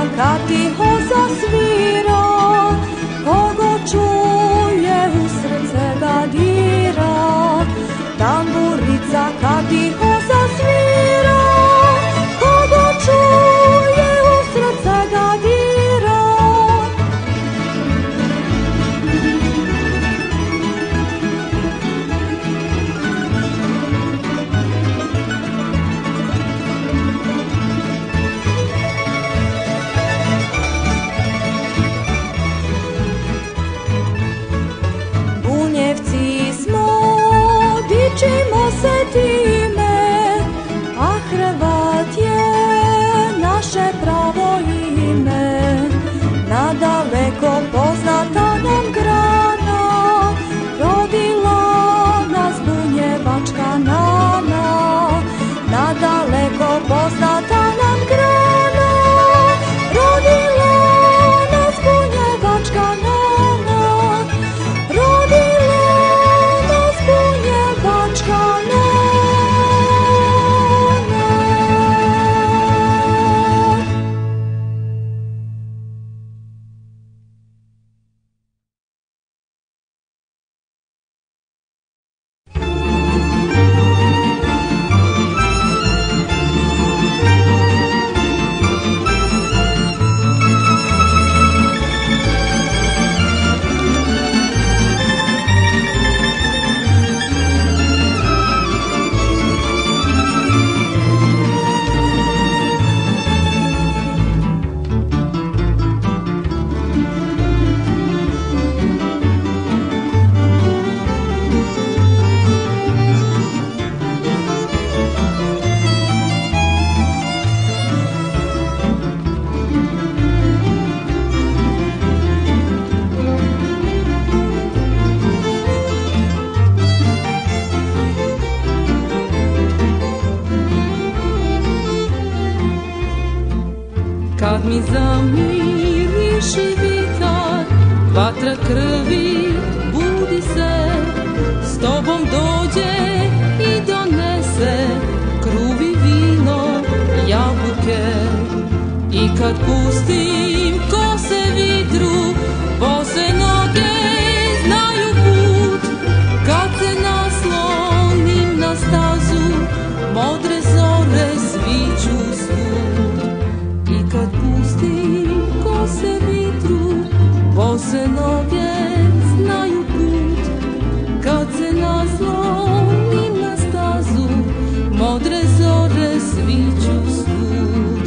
kad tiho zasvira, kogo čuje u srce ga dira. Tamburica kad tiho zasvira, kogo čuje u srce ga dira. Dičimo se time, a Hrvat je naše pravo ime. Nadaleko poznata nam grana, rodila nas bunjevačka nana. Nadaleko poznata nam grana, rodila nas bunjevačka nana. Kad mi zamiriši vitar, vatra krvi, budi se, s tobom dođe i donese kruvi, vino, jabuke. I kad pustim kose vitru, bose noge znaju put. Kad se naslonim na stazu, modre zore sviću svud. I kad pustim kose vitru, bose noge znaju put. Kad se naslonim na stazu, modre zore sviću svud.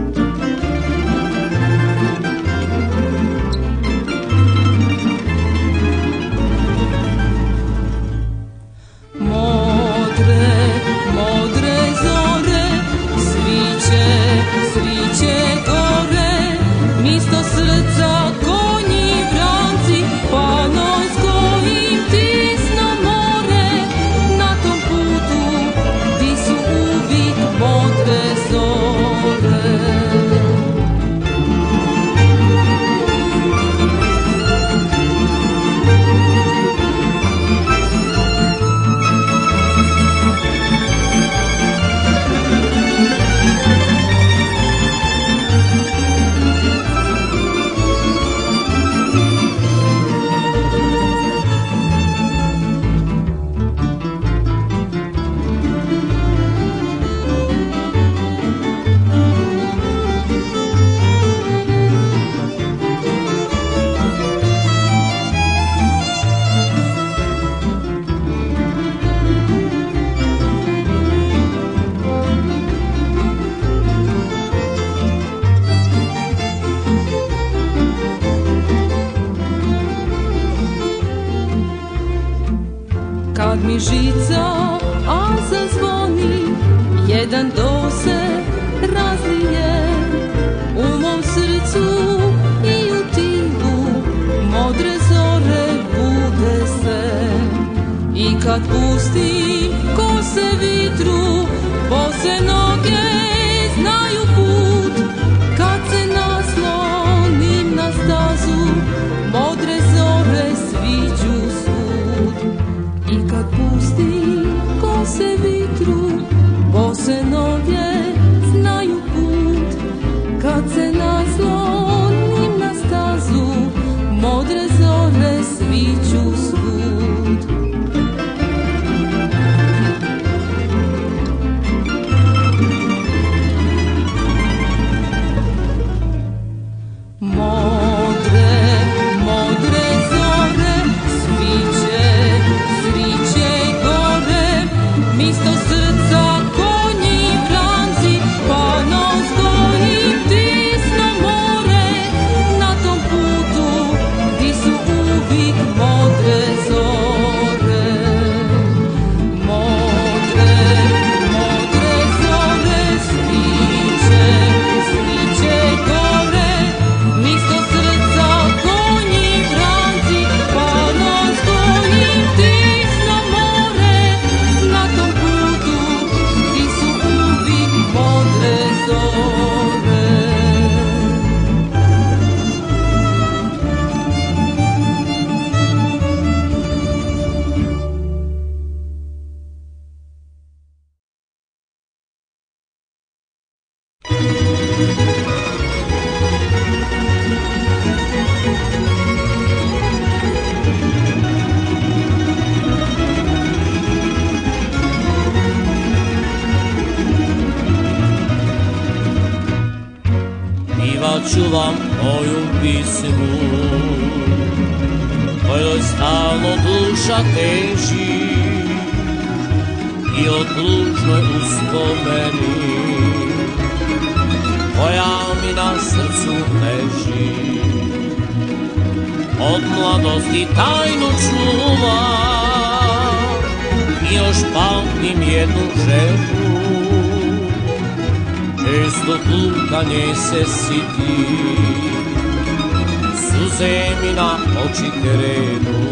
Modre, modre zore sviće, sviće gore, misto srca konji vranci, panos kojim tisno more. Na tom putu di su uvijek modre zore. Kad mi žica a zazvoni, jedan do se razlije u mom srcu i u tilu, modre zore bude se. I kad pustim kose vitru, bose noge znaju put. Kad se naslonim na stazu, modre zore sviću svud. I kad pustim kose vitru, bose noge znaju put. Kad se naslonim Ću vam moju pismu, kojoj stalno duša teži i o tužnoj uspomeni, koja mi na srcu leži. Od mladosti tajnu čuvam i još pamtim jednu želju. Često puta nje se siti, suze mi na oči krenu.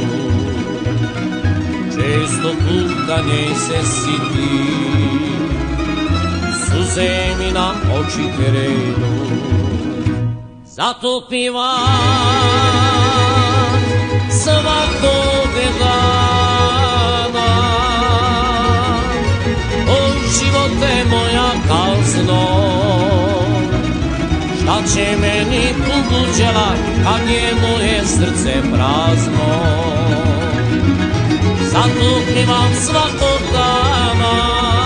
Često puta nje se siti, suze mi na oči krenu. Zato pivam svakog dana, o živote moja kazno. Šta će meni tuguđela kad je moje srce prazno? Zato pivam svakog dana,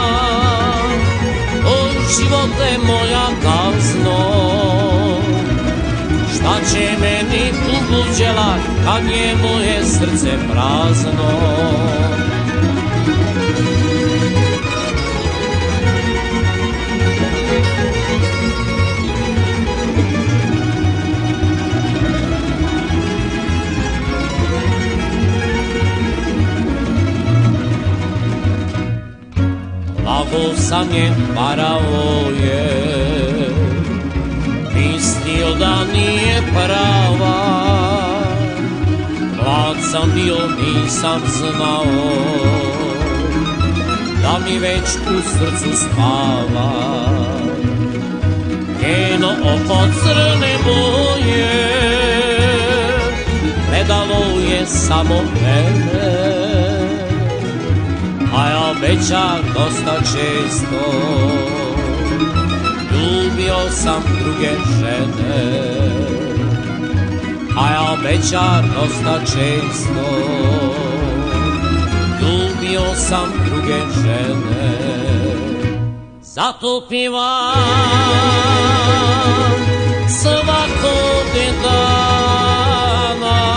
o živote moja kazno. Šta će meni tuguđela kad je moje srce prazno? Lago sam je, varao je, mislio da nije prava. Mlad sam bio, nisam znao da mi već u srcu spava. Njeno oko crne boje gledalo je samo mene, a ja obećam dosta često, ljubio sam druge žene. A ja obećam dosta često, ljubio sam druge žene. Zato pivam svakog dana,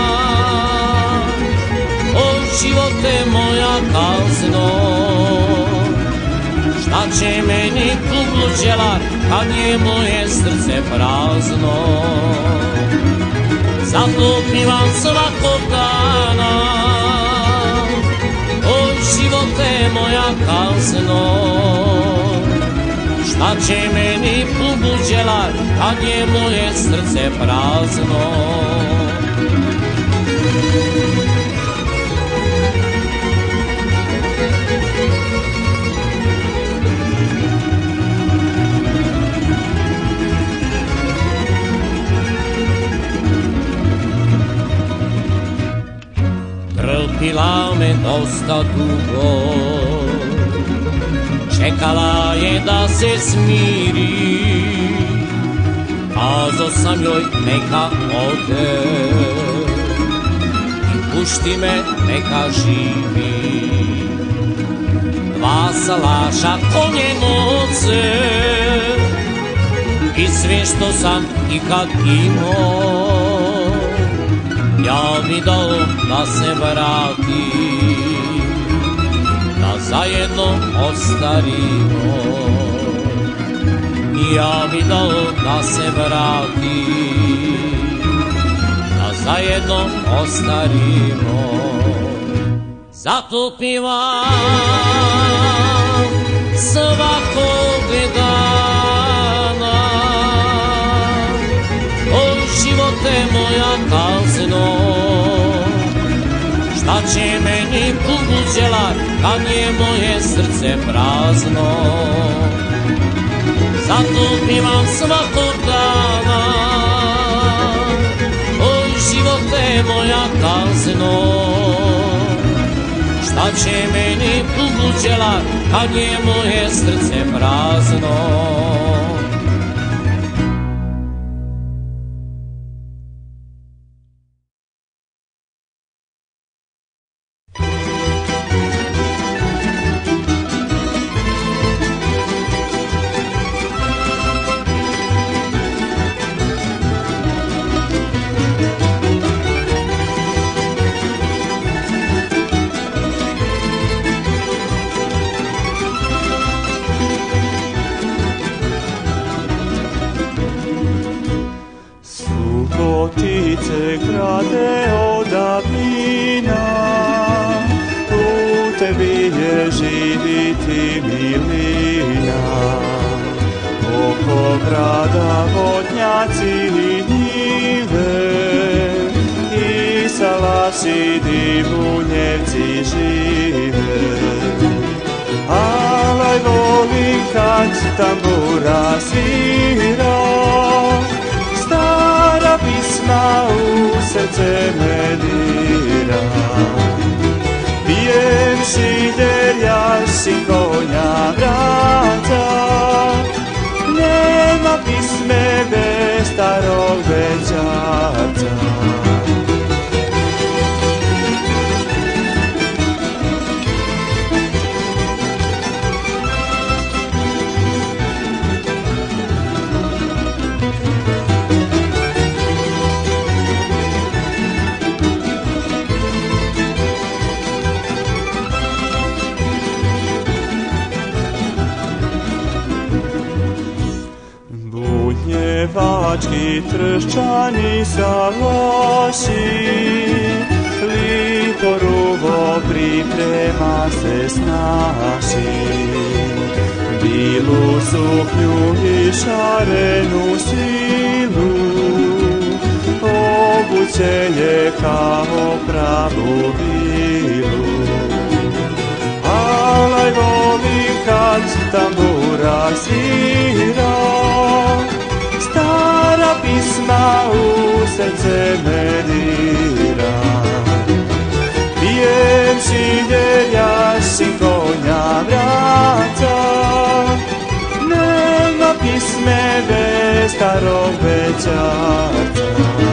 o živote moja kazno. Šta će meni tuguđela kad je moje srce prazno? Zato pivam svakog dana, o živote moja kazno. Šta će meni tuguđela kad je moje srce prazno? Trpila me dosta dugo, čekala je da se smiri. Kazao sam joj neka ode i pušti me neka živi. Dva salaša, konje, novce i sve što sam ikad imao, ja bi dao da se vrati, da zajedno ostarimo. Ja bi dao da se vrati, da zajedno ostarimo. Zato pivam svakog dana, o živote moja kazno. Šta će meni tuguđela kad je moje srce prazno? Zato pivam svakog dana, o živote moja kazno. Šta će meni tuguđela kad je moje srce prazno? ulice grade od davnina, u tebi je živiti milina. Oko grada vodnjaci i njive, i salaši divunjevci žive. Alaj volim kad tambura svira, stara pisma u srce me dira. Pijem šider, jašim konja vrata, nema pisme bez starog večarca. Bunjevački trščani salaši, lipo ruvo priprema se snaši. Bilu suknju i šarenu silu, obuće je kao pravu vilu. Alaj volim kad tambura svira, stara pisma u srce me dira. Pijem šider, jašim konja vrata, nema pisme bez starog večarca.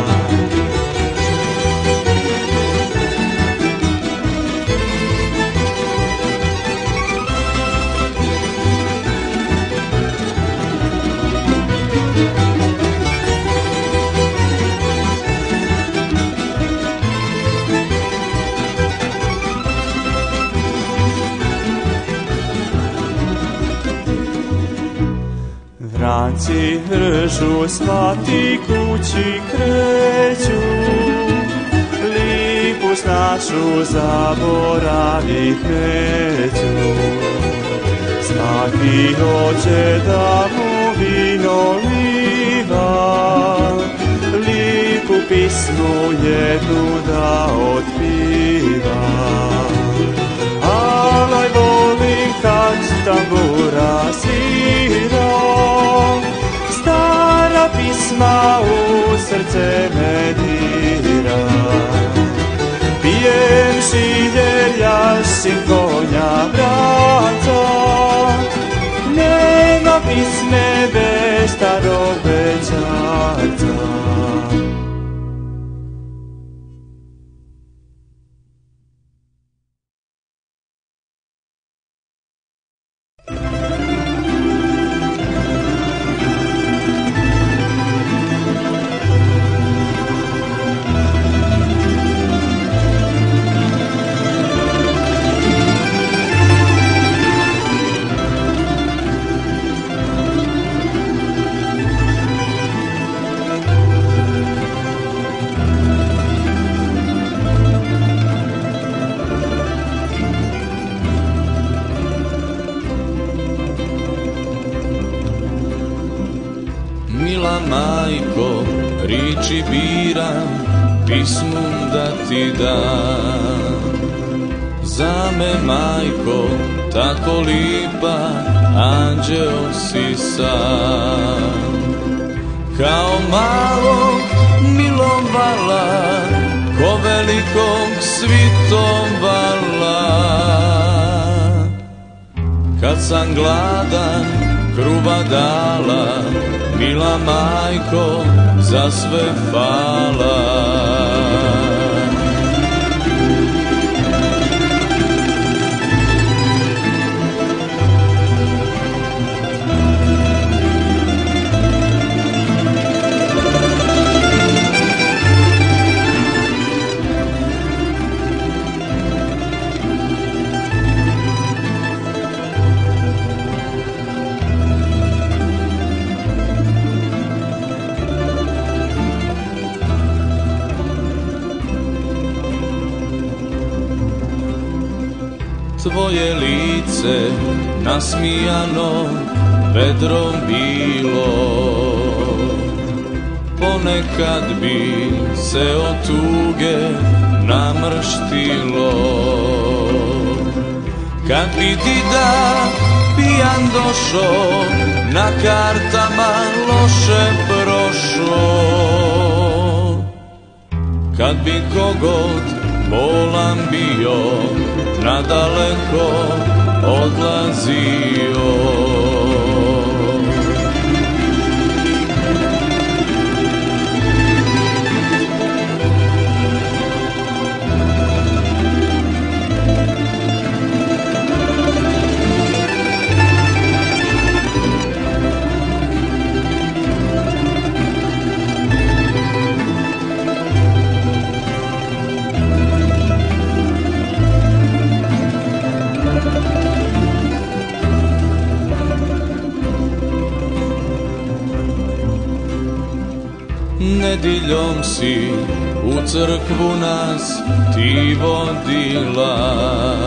Vranci ržu, svati kući kreću, lipu našu zaboravit neću. Svaki hoće da mu vino liva, lipu pismu jednu da otpiva. Alaj volim kad tambura svira, stara pisma u srce me dira. Pijem šider, jašim konja vrata, nema pisme bez starog večarca. Majko, riči biram, pismu da ti dam. Za me, majko, tako lipa, anđeo si sam. Kao malog milovala, ko velikog svitom vala. Kad sam gladan, kruva dala, mila majko, za sve hvala. tvoje lice nasmijano vedrom bilo. Ponekad bi se od tuge namrštilo, kad vidi da pijan došo, na kartama loše prošo. Kad bi kogod bolan bio, nadaleko odlazio. Nediljom si u crkvu nas ti vodila,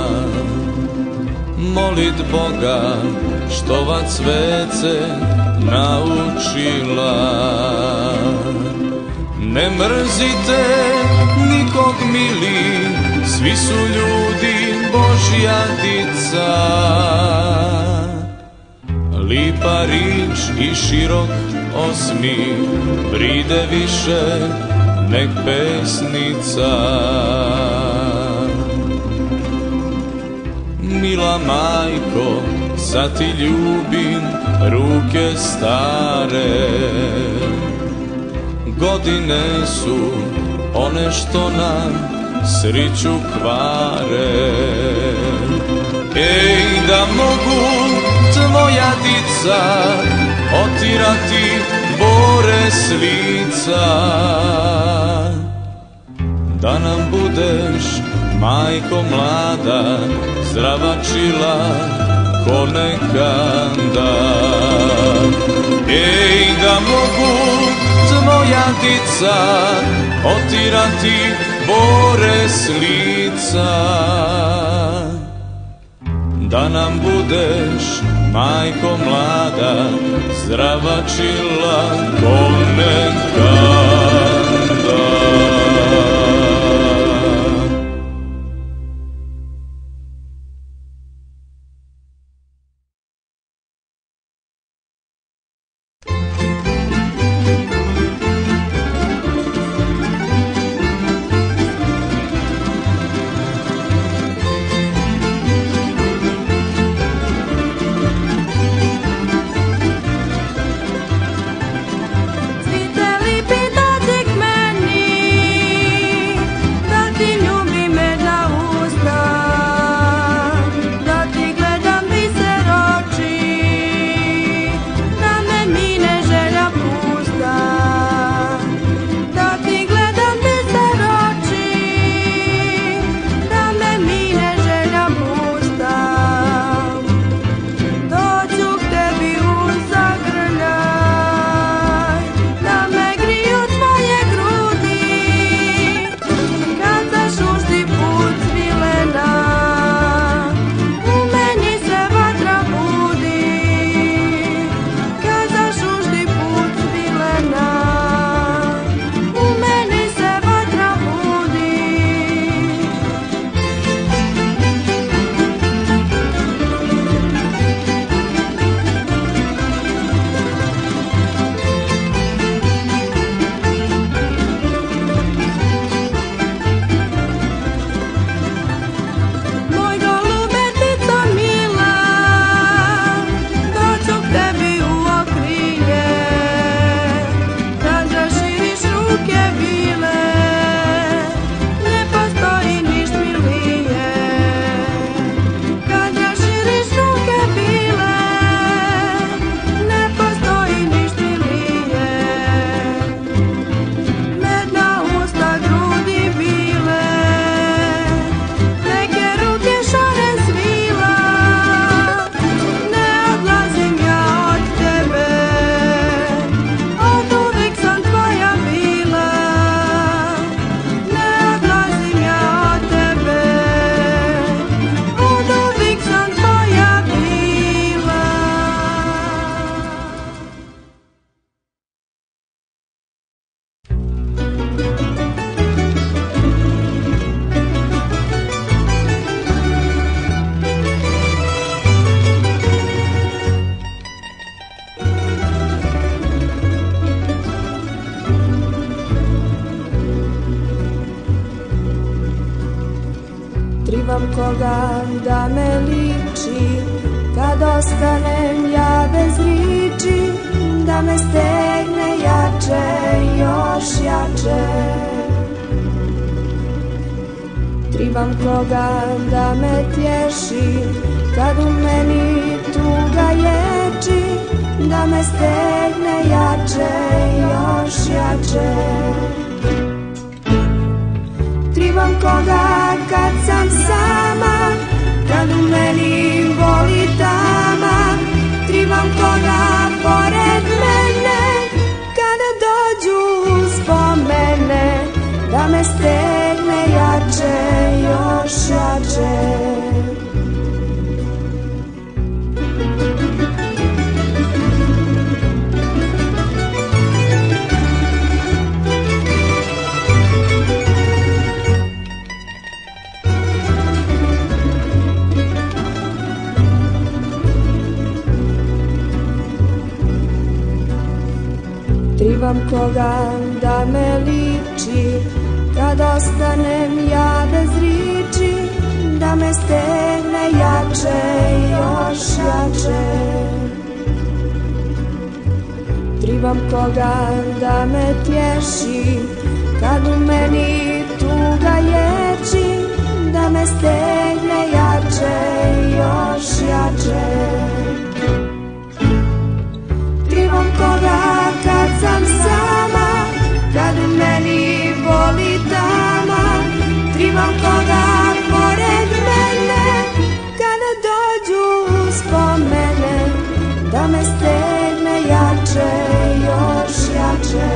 molit Boga što vas svece naučila. Ne mrzite nikog mili, svi su ljudi Božja dica. Lipa rič i širok osmi vride više nek pesnica. Mila majko, sad ti ljubim ruke stare. Godine su one što nam sriću kvare. Ej, da mogu tvoja dica otirati bore s lica, da nam budeš, majko mlada, zdravačila ko nekanda. Ej, da mogu tvoja dica otirati bore s lica, da nam budeš, majko mlada, zdravačila ko nekanda. Cvite lipi Trivam koga da me liči, kad ostanem ja bez riči, da me stegne jače, još jače. Trivam koga da me tješi, kad u meni tuga ječi, da me stegne jače, još jače. Trivam koga kad sam sama, kad u meni boli tama. Trivam koga pored mene, kada dođu uspomene, da me stegne jače, još jače. Trivam koga da me liči, kad ostanem ja bez riči, da me stegne jače, još jače. Trivam koga da me tješi, kad u meni tuga ječi, da me stegne jače, još jače. Trivam koga kad sam sama, kad u meni boli tama. Trivam koga pored mene, kada dođu uspomene, da me stegne jače, još jače.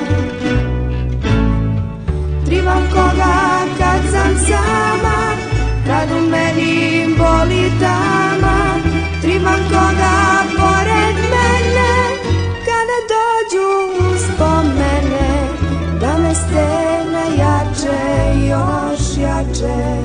Trivam koga kad sam sama, kad u meni boli tama. Trivam koga pored mene, kada dođu uspomene, da me stegne jače, još jače.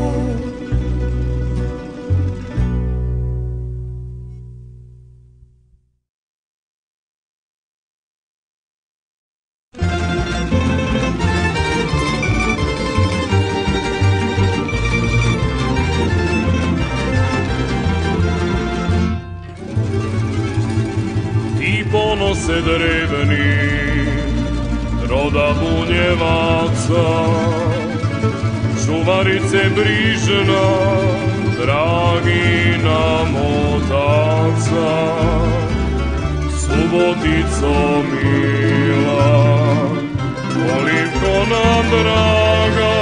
Ponose dreveni roda bunjevaca, čuvarice brižna, dragi nam otaca. Subotico mila, koliko nam draga,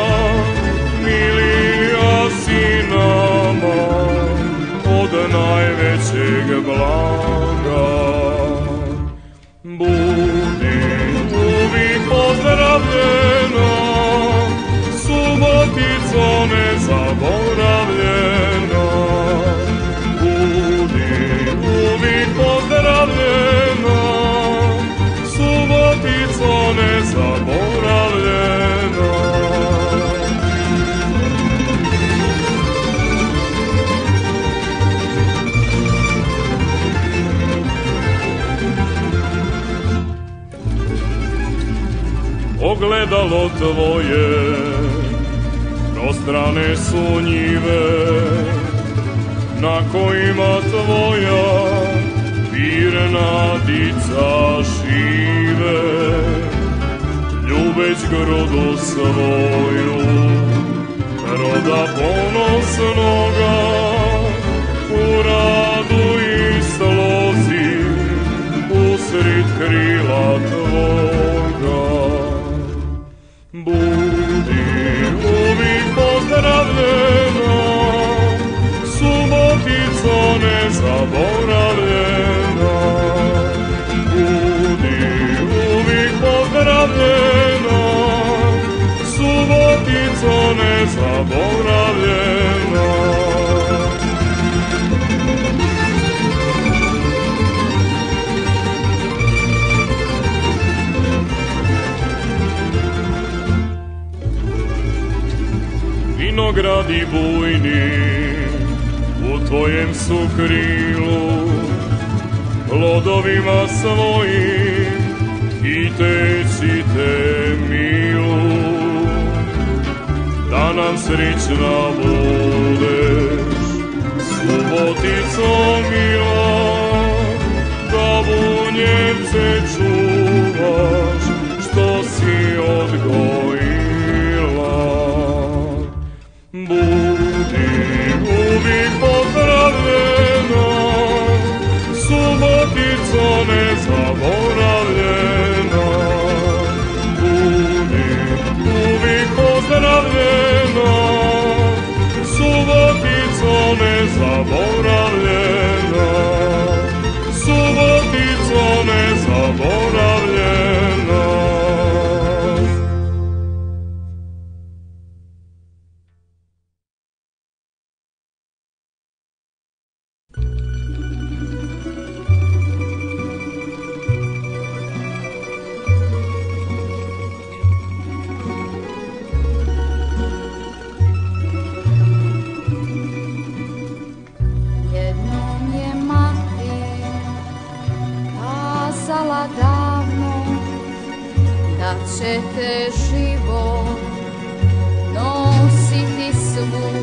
milija si nama od najvećeg blaga. Budi uvijek pozdravljena, Subotico nezaboravljena. Budi uvijek pozdravljena, Subotico nezaboravljena. Ogledalo tvoje prostrane su njive, na kojima tvoja pirna dica žive. Ljubeć grodu svoju, roda ponosnoga, u radu i slozi, usred krila tvoga. Budi uvijek pozdravljena, Subotico nezaboravljena. Budi uvijek pozdravljena, Subotico nezaboravljena. Vinogradi bujni u tvojem su krilu, plodovima svojim hiteći te milu. Danas nam srećna budeš, subotico mila, da Bunjevce čuvaš, što si odgojila. Budi uvijek pozdravljena, subotico nezaboravljena. Budi uvijek pozdravljena, subotico nezaboravljena. Subotico nezaboravljena. Ćete život nositi svu